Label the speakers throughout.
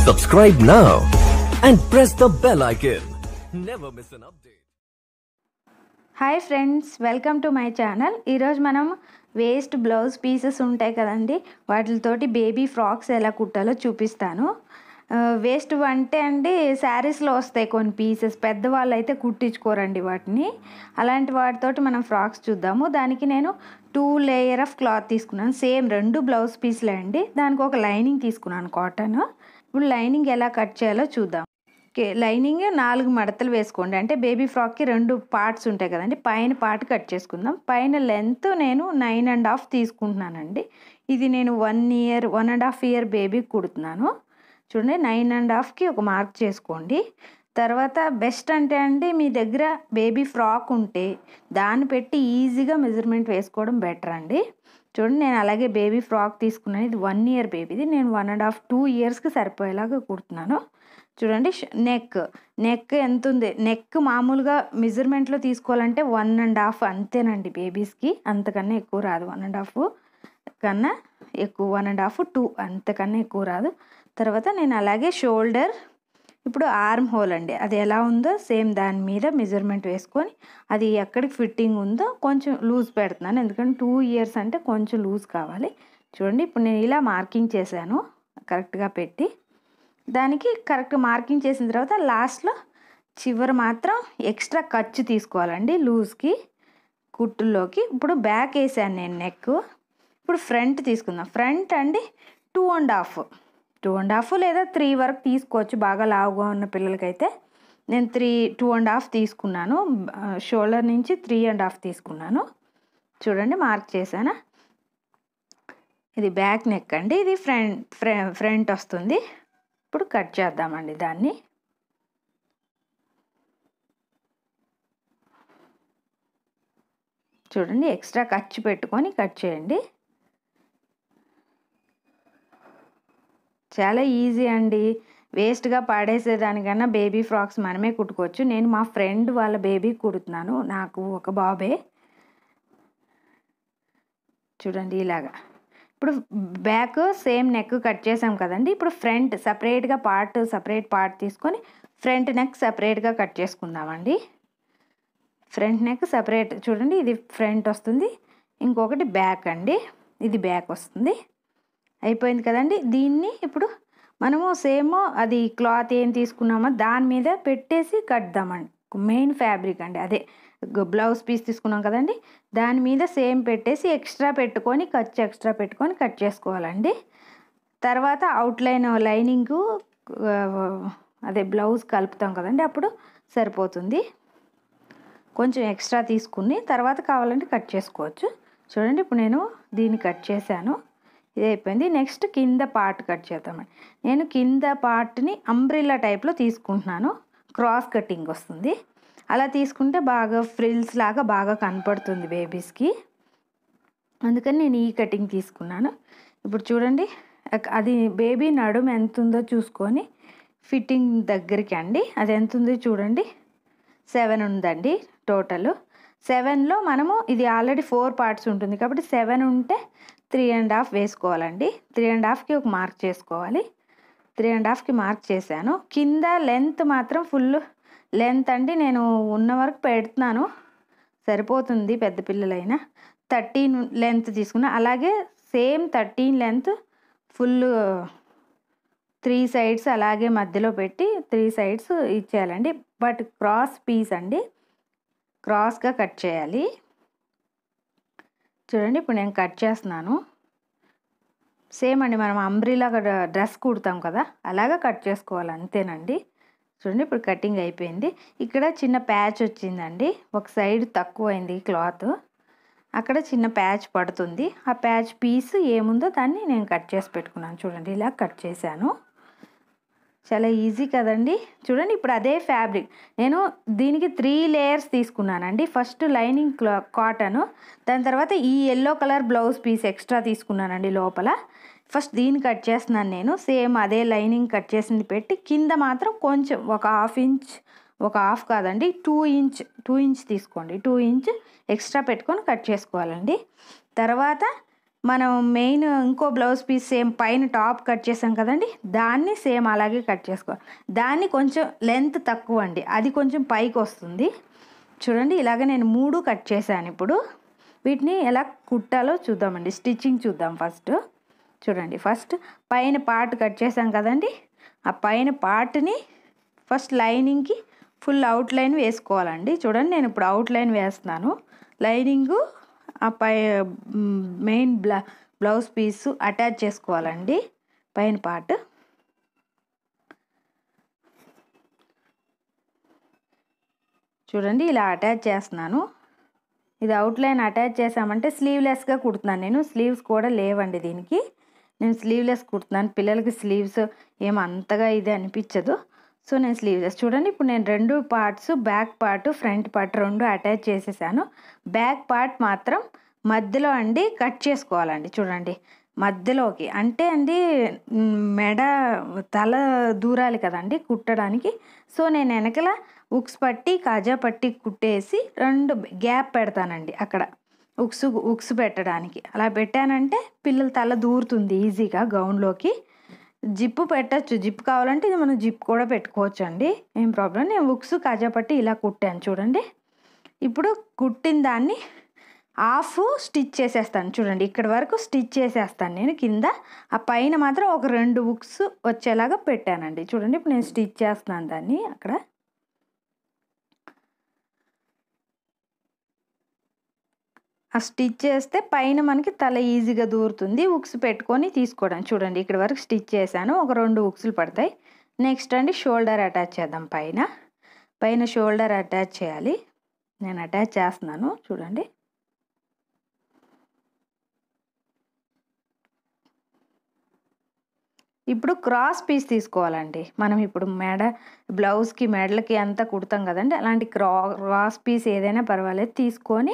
Speaker 1: Subscribe now and press the bell icon. Never miss an update.
Speaker 2: Hi friends, welcome to my channel. ఈరోజు మనం waste blouse pieces ఉంటాయి కదండి, వాటితోటి baby frocks ఎలా కుట్టాలో చూపిస్తాను. Waste అంటే అండి శారీస్లో వస్తాయి కొన్ని పీసెస్, పెద్దవాళ్ళు అయితే కుట్టించుకోరండి వాటిని. అలాంటి వాటితోటి మనం ఫ్రాక్స్ చూద్దాము. దానికి నేను 2 లేయర్ ఆఫ్ క్లాత్ తీసుకున్నాను. సేమ్ 2 బ్లౌజ్ పీస్లే అండి. దానికి ఒక లైనింగ్ తీసుకున్నాను కాటన్. ఇప్పుడు లైనింగ్ ఎలా కట్ చేయాలో చూద్దాం. లైనింగ్ 4 మడతలు వేసుకోండి. అంటే బేబీ ఫ్రాక్కి 2 పార్ట్స్ ఉంటాయి కదండి, పైన పార్ట్ కట్ చేసుకుందాం. పైన లెంత్ నేను 9.5 తీసుకుంటున్నానండి. ఇది నేను 1.5 ఇయర్ బేబీకి కుడుతున్నాను. చూడండి, 9.5కి ఒక మార్క్ చేసుకోండి. తర్వాత బెస్ట్ అంటే అండి మీ దగ్గర బేబీ ఫ్రాక్ ఉంటే దాన్ని పెట్టి ఈజీగా మెజర్మెంట్ వేసుకోవడం బెటర్ అండి. చూడండి, నేను అలాగే బేబీ ఫ్రాక్ తీసుకున్నాను. ఇది 1 ఇయర్ బేబీది. నేను 1.5-2 ఇయర్స్కి సరిపోయేలాగా కుడుతున్నాను. చూడండి, నెక్ ఎంత ఉంది. నెక్ మామూలుగా మెజర్మెంట్లో తీసుకోవాలంటే 1.5 అంతేనండి బేబీస్కి. అంతకన్నా ఎక్కువ రాదు. 1.5 కన్నా ఎక్కువ, 1.5-2 అంతకన్నా ఎక్కువ రాదు. తర్వాత నేను అలాగే షోల్డర్, ఇప్పుడు ఆర్మ్ హోల్ అండి, అది ఎలా ఉందో సేమ్ దాని మీద మెజర్మెంట్ వేసుకొని అది ఎక్కడికి ఫిట్టింగ్ ఉందో కొంచెం లూజ్ పెడుతున్నాను. ఎందుకంటే 2 ఇయర్స్ అంటే కొంచెం లూజ్ కావాలి. చూడండి, ఇప్పుడు నేను ఇలా మార్కింగ్ చేశాను కరెక్ట్గా పెట్టి. దానికి కరెక్ట్ మార్కింగ్ చేసిన తర్వాత లాస్ట్లో చివరి మాత్రం ఎక్స్ట్రా ఖర్చు తీసుకోవాలండి లూజ్కి, కుట్టుల్లోకి. ఇప్పుడు బ్యాక్ వేసాను నేను నెక్. ఇప్పుడు ఫ్రంట్ తీసుకుందాం. ఫ్రంట్ అండి 2.5 లేదా 3 వరకు తీసుకోవచ్చు, బాగా లావుగా ఉన్న పిల్లలకైతే. నేను 2.5 తీసుకున్నాను. షోల్డర్ నుంచి 3.5 తీసుకున్నాను. చూడండి, మార్క్ చేశాను. ఇది బ్యాక్ నెక్ అండి, ఇది ఫ్రంట్ వస్తుంది. ఇప్పుడు కట్ చేద్దామండి దాన్ని. చూడండి, ఎక్స్ట్రా ఖర్చు పెట్టుకొని కట్ చేయండి. చాలా ఈజీ అండి. వేస్ట్గా పాడేసేదానికన్నా బేబీ ఫ్రాక్స్ మనమే కుట్టుకోవచ్చు. నేను మా ఫ్రెండ్ వాళ్ళ బేబీ కుడుతున్నాను, నాకు ఒక బాబే. చూడండి, ఇలాగా. ఇప్పుడు బ్యాక్ సేమ్ నెక్ కట్ చేసాం కదండి. ఇప్పుడు ఫ్రంట్ సపరేట్ పార్ట్ తీసుకొని ఫ్రంట్ నెక్ సపరేట్గా కట్ చేసుకుందామండి. Front neck separate. చూడండి, ఇది ఫ్రంట్ వస్తుంది, ఇంకొకటి బ్యాక్ అండి, ఇది బ్యాక్ వస్తుంది. అయిపోయింది కదండి. దీన్ని ఇప్పుడు మనము సేమ్ అది క్లాత్ ఏం తీసుకున్నామో దాని మీద పెట్టేసి కట్దామండి. మెయిన్ ఫ్యాబ్రిక్ అండి, అదే బ్లౌజ్ పీస్ తీసుకున్నాం కదండి, దాని మీద సేమ్ పెట్టేసి ఎక్స్ట్రా పెట్టుకొని కట్ చేసుకోవాలండి. తర్వాత అవుట్లైన్ లైనింగు అదే బ్లౌజ్ కలుపుతాం కదండి, అప్పుడు సరిపోతుంది. కొంచెం ఎక్స్ట్రా తీసుకుని తర్వాత కావాలంటే కట్ చేసుకోవచ్చు. చూడండి, ఇప్పుడు నేను దీన్ని కట్ చేశాను. ఇది అయిపోయింది. నెక్స్ట్ కింద పార్ట్ కట్ చేద్దామండి. నేను కింద పార్ట్ని అంబ్రిల్లా టైప్లో తీసుకుంటున్నాను. క్రాస్ కటింగ్ వస్తుంది. అలా తీసుకుంటే బాగా ఫ్రిల్స్ లాగా బాగా కనపడుతుంది బేబీస్కి. అందుకని నేను ఈ కటింగ్ తీసుకున్నాను. ఇప్పుడు చూడండి, అది బేబీ నడుము ఎంత ఉందో చూసుకొని ఫిట్టింగ్ దగ్గరికి అండి, అది ఎంత ఉందో చూడండి. 7 ఉందండి టోటల్. 7లో మనము ఇది ఆల్రెడీ 4 పార్ట్స్ ఉంటుంది కాబట్టి 7 ఉంటే 3.5 వేసుకోవాలండి. 3.5కి ఒక మార్క్ చేసుకోవాలి. 3.5కి మార్క్ చేశాను. కింద లెంత్ మాత్రం ఫుల్ లెంత్ అండి, నేను ఉన్న వరకు పెడుతున్నాను, సరిపోతుంది పెద్ద పిల్లలైనా. 13 లెంత్ తీసుకున్నా. అలాగే సేమ్ 13 లెంత్ ఫుల్ 3 సైడ్స్ అలాగే మధ్యలో పెట్టి 3 సైడ్స్ ఇచ్చేయాలండి. బట్ క్రాస్ పీస్ అండి, క్రాస్గా కట్ చేయాలి. చూడండి, ఇప్పుడు నేను కట్ చేస్తున్నాను. సేమ్ అండి, మనం అంబ్రిలాగా డ్రెస్ కుడతాం కదా, అలాగా కట్ చేసుకోవాలి, అంతేనండి. చూడండి, ఇప్పుడు కటింగ్ అయిపోయింది. ఇక్కడ చిన్న ప్యాచ్ వచ్చిందండి, ఒక సైడ్ తక్కువైంది క్లాత్, అక్కడ చిన్న ప్యాచ్ పడుతుంది. ఆ ప్యాచ్ పీస్ ఏముందో దాన్ని నేను కట్ చేసి పెట్టుకున్నాను. చూడండి, ఇలా కట్ చేశాను. చాలా ఈజీ కదండి. చూడండి, ఇప్పుడు అదే ఫ్యాబ్రిక్ నేను దీనికి 3 లేయర్స్ తీసుకున్నానండి. ఫస్ట్ లైనింగ్ కాటను, దాని తర్వాత ఈ yellow colour blouse piece extra తీసుకున్నానండి లోపల. ఫస్ట్ దీన్ని కట్ చేస్తున్నాను నేను. సేమ్ అదే లైనింగ్ కట్ చేసింది పెట్టి కింద మాత్రం కొంచెం ఒక హాఫ్ కాదండి 2 ఇంచ్ తీసుకోండి. 2 ఇంచ్ ఎక్స్ట్రా పెట్టుకొని కట్ చేసుకోవాలండి. తర్వాత మనం మెయిన్ ఇంకో బ్లౌజ్ పీస్ సేమ్ పైన టాప్ కట్ చేసాం కదండి, దాన్ని సేమ్ అలాగే కట్ చేసుకోవాలి. దాన్ని కొంచెం లెంత్ తక్కువ అండి, అది కొంచెం పైకి వస్తుంది. చూడండి ఇలాగ నేను 3 కట్ చేశాను. ఇప్పుడు వీటిని ఎలా కుట్టాలో చూద్దామండి, స్టిచ్చింగ్ చూద్దాం ఫస్ట్. చూడండి ఫస్ట్ పైన పార్ట్ కట్ చేసాం కదండి, ఆ పైన పార్ట్ని ఫస్ట్ లైనింగ్కి ఫుల్ అవుట్లైన్ వేసుకోవాలండి. చూడండి నేను ఇప్పుడు అవుట్లైన్ వేస్తున్నాను. లైనింగు ఆ మెయిన్ బ్లౌజ్ పీసు అటాచ్ చేసుకోవాలండి పైన పార్ట్. చూడండి ఇలా అటాచ్ చేస్తున్నాను. ఇది అవుట్లైన్ అటాచ్ చేసామంటే స్లీవ్లెస్గా కుడుతున్నాను నేను. స్లీవ్స్ కూడా లేవండి దీనికి, నేను స్లీవ్లెస్ కుడుతున్నాను. పిల్లలకి స్లీవ్స్ ఏమంతగా ఇది అనిపించదు, సో నేను స్లీవ్లెస్. చూడండి ఇప్పుడు నేను 2 parts, back part front part 2 attach చేసేసాను. బ్యాక్ పార్ట్ మాత్రం మధ్యలో అండి కట్ చేసుకోవాలండి. చూడండి మధ్యలోకి అంటే అండి మెడ తల దూరాలి కదండి కుట్టడానికి. సో నేను వెనకల ఉక్స్ పట్టి కాజా పట్టి కుట్టేసి 2 గ్యాప్ పెడతానండి అక్కడ ఉక్స్ పెట్టడానికి. అలా పెట్టానంటే పిల్లల తల దూరుతుంది ఈజీగా గౌన్లోకి. జిప్పు పెట్టచ్చు, జిప్ కావాలంటే ఇది మనం జిప్ కూడా పెట్టుకోవచ్చు అండి, ఏం ప్రాబ్లం. నేను ఉక్స్ కాజా పట్టి ఇలా కుట్టాను. చూడండి ఇప్పుడు కుట్టిన దాన్ని హాఫ్ స్టిచ్ చేసేస్తాను. చూడండి ఇక్కడ వరకు స్టిచ్ చేసేస్తాను నేను కింద. ఆ పైన మాత్రం ఒక 2 ఉక్స్ వచ్చేలాగా పెట్టానండి. చూడండి ఇప్పుడు నేను స్టిచ్ చేస్తున్నాను దాన్ని అక్కడ. ఆ స్టిచ్ చేస్తే పైన మనకి తల ఈజీగా దూరుతుంది ఉక్స్ పెట్టుకొని తీసుకోవడం. చూడండి ఇక్కడ వరకు స్టిచ్ చేశాను, ఒక 2 ఉక్స్లు పడతాయి. నెక్స్ట్ అండి షోల్డర్ అటాచ్ చేద్దాం. పైన షోల్డర్ అటాచ్ చేయాలి. నేను అటాచ్ చేస్తున్నాను. చూడండి ఇప్పుడు క్రాస్ పీస్ తీసుకోవాలండి. మనం ఇప్పుడు బ్లౌజ్కి మెడలకి అంతా కుడతాం కదండి, అలాంటి క్రాస్ పీస్ ఏదైనా పర్వాలేదు తీసుకొని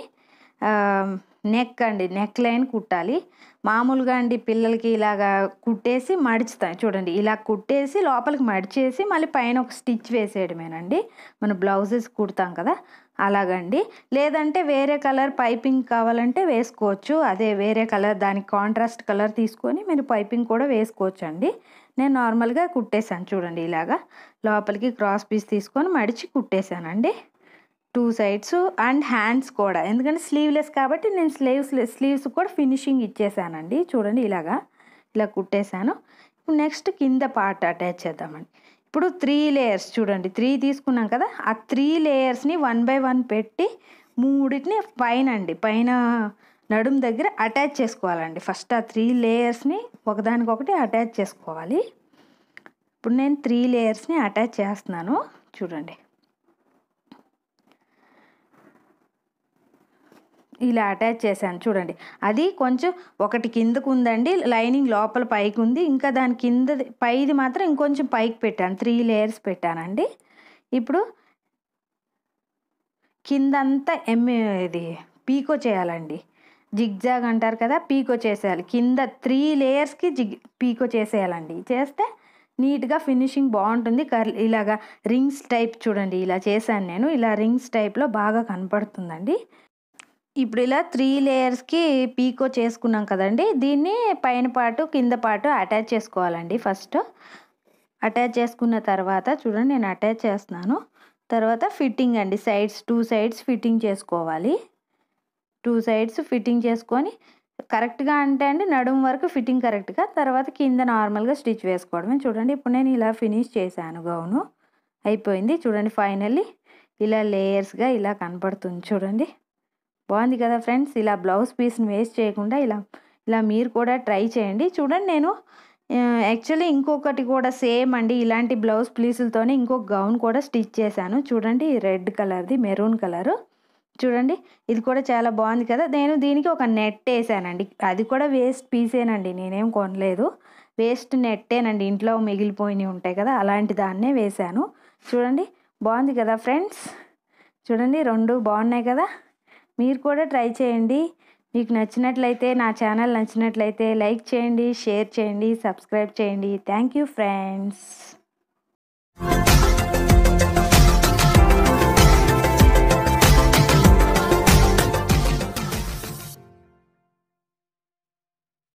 Speaker 2: నెక్ లైన్ కుట్టాలి. మామూలుగా అండి పిల్లలకి ఇలాగా కుట్టేసి మడుచుతాం. చూడండి ఇలా కుట్టేసి లోపలికి మడిచేసి మళ్ళీ పైన ఒక స్టిచ్ వేసేయడమేనండి మన బ్లౌజెస్ కుడతాం కదా, అలాగండి. లేదంటే వేరే కలర్ పైపింగ్ కావాలంటే వేసుకోవచ్చు, అదే వేరే కలర్ దానికి కాంట్రాస్ట్ కలర్ తీసుకొని మీరు పైపింగ్ కూడా వేసుకోవచ్చు అండి. నేను నార్మల్గా కుట్టేశాను. చూడండి ఇలాగా లోపలికి క్రాస్ పీస్ తీసుకొని మడిచి కుట్టేశానండి 2 సైడ్స్ అండ్ హ్యాండ్స్ కూడా, ఎందుకంటే స్లీవ్లెస్ కాబట్టి నేను స్లీవ్స్ కూడా ఫినిషింగ్ ఇచ్చేసానండి. చూడండి ఇలా కుట్టేశాను. ఇప్పుడు నెక్స్ట్ కింద పార్ట్ అటాచ్ చేద్దామండి. ఇప్పుడు 3 లేయర్స్ చూడండి 3 తీసుకున్నాం కదా, ఆ 3 లేయర్స్ని 1 by 1 పెట్టి 3టిని పైన నడుము దగ్గర అటాచ్ చేసుకోవాలండి. ఫస్ట్ ఆ 3 లేయర్స్ని ఒకదానికొకటి అటాచ్ చేసుకోవాలి. ఇప్పుడు నేను 3 లేయర్స్ని అటాచ్ చేస్తున్నాను. చూడండి ఇలా అటాచ్ చేశాను. చూడండి అది కొంచెం ఒకటి కిందకు ఉందండి, లైనింగ్ లోపల పైకి ఉంది, ఇంకా దాని కింద పైది మాత్రం ఇంకొంచెం పైకి పెట్టాను, 3 లేయర్స్ పెట్టానండి. ఇప్పుడు కిందంతా ఇది పీకో చేయాలండి, జిగ్జాగ్ అంటారు కదా, పీకో చేసేయాలి. కింద 3 లేయర్స్కి పీకో చేసేయాలండి. చేస్తే నీట్గా ఫినిషింగ్ బాగుంటుంది. ఇలాగా రింగ్స్ టైప్ చూడండి ఇలా చేశాను నేను, ఇలా రింగ్స్ టైప్లో బాగా కనపడుతుందండి. ఇప్పుడు ఇలా 3 లేయర్స్కి పీకో చేసుకున్నాం కదండి, దీన్ని పైన పాటు కింద పాటు అటాచ్ చేసుకోవాలండి. ఫస్ట్ అటాచ్ చేసుకున్న తర్వాత చూడండి నేను అటాచ్ చేస్తున్నాను. తర్వాత ఫిట్టింగ్ అండి, 2 సైడ్స్ ఫిట్టింగ్ చేసుకోవాలి. 2 సైడ్స్ ఫిట్టింగ్ చేసుకొని కరెక్ట్గా అంటే అండి నడుము వరకు ఫిట్టింగ్ కరెక్ట్గా, తర్వాత కింద నార్మల్గా స్టిచ్ వేసుకోవడమే. చూడండి ఇప్పుడు నేను ఇలా ఫినిష్ చేశాను, గౌను అయిపోయింది. చూడండి ఫైనల్లీ ఇలా లేయర్స్గా ఇలా కనపడుతుంది. చూడండి బాగుంది కదా ఫ్రెండ్స్. ఇలా బ్లౌజ్ పీస్ని వేస్ట్ చేయకుండా ఇలా మీరు కూడా ట్రై చేయండి. చూడండి నేను యాక్చువల్లీ ఇంకొకటి కూడా సేమ్ అండి ఇలాంటి బ్లౌజ్ పీసులతోనే ఇంకొక గౌన్ కూడా స్టిచ్ చేశాను. చూడండి రెడ్ కలర్ది, మెరూన్ కలరు. చూడండి ఇది కూడా చాలా బాగుంది కదా. నేను దీనికి ఒక నెట్ వేసానండి, అది కూడా వేస్ట్ పీసేనండి, నేనేం కొనలేదు, వేస్ట్ నెట్టేనండి, ఇంట్లో మిగిలిపోయినవి ఉంటాయి కదా అలాంటి దాన్నే వేశాను. చూడండి బాగుంది కదా ఫ్రెండ్స్. చూడండి 2 బాగున్నాయి కదా, మీరు కూడా ట్రై చేయండి. మీకు నచ్చినట్లయితే, నా ఛానల్ నచ్చినట్లయితే లైక్ చేయండి, షేర్ చేయండి, సబ్స్క్రైబ్ చేయండి. Thank you friends.